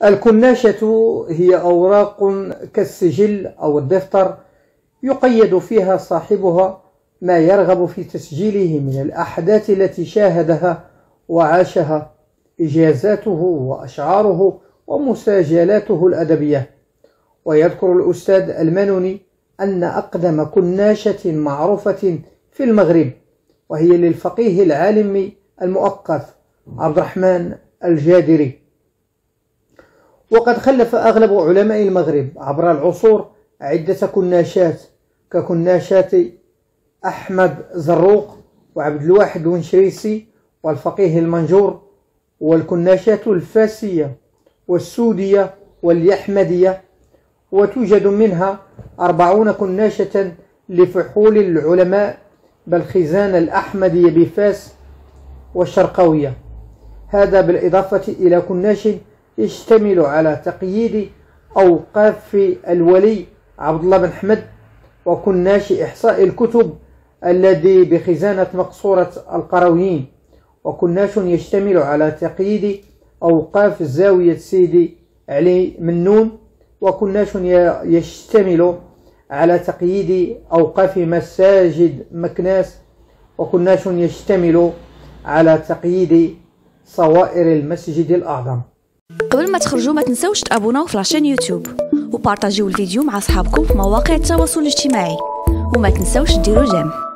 الكناشة هي أوراق كالسجل أو الدفتر يقيد فيها صاحبها ما يرغب في تسجيله من الأحداث التي شاهدها وعاشها، إجازاته وأشعاره ومساجلاته الأدبية. ويذكر الأستاذ المنوني أن أقدم كناشة معروفة في المغرب وهي للفقيه العالم المؤقف عبد الرحمن الجادري. وقد خلف أغلب علماء المغرب عبر العصور عدة كناشات ككناشات أحمد زروق وعبد الواحد الونشريسي والفقيه المنجور، والكناشات الفاسية والسودية واليحمدية. وتوجد منها 40 كناشة لفحول العلماء بالخزانة الأحمدية بفاس والشرقاوية، هذا بالإضافة إلى كناش يشتمل على تقييد أوقاف الولي عبد الله بن حمد، وكناش إحصاء الكتب الذي بخزانة مقصورة القرويين، وكناش يشتمل على تقييد أوقاف زاوية سيدي علي منون، وكناش يشتمل على تقييد أوقاف مساجد مكناس، وكناش يشتمل على تقييد صوائر المسجد الأعظم. قبل ما تخرجوا ما تنسوش تابوناو في لاشين يوتيوب وبارطاجيو الفيديو مع اصحابكم في مواقع التواصل الاجتماعي، وما تنسوش ديروا جيم.